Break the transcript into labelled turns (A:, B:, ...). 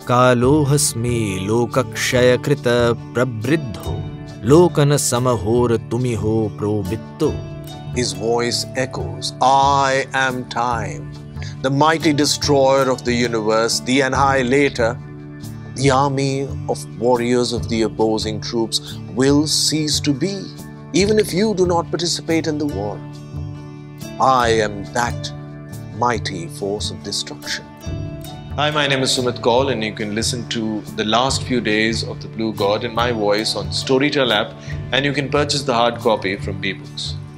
A: कालोहस्मि लोकक्षयकृत प्रवृद्धो लोकन समहोर तुमिहो प्रोबित्तो.
B: His voice echoes, I am time, the mighty destroyer of the universe, the annihilator. The army of warriors of the opposing troops will cease to be, even if you do not participate in the war. I am that mighty force of destruction. Hi, my name is Sumit Kaul, and you can listen to the last few days of The Blue God in my voice on Storytel app, and you can purchase the hard copy from BBooks.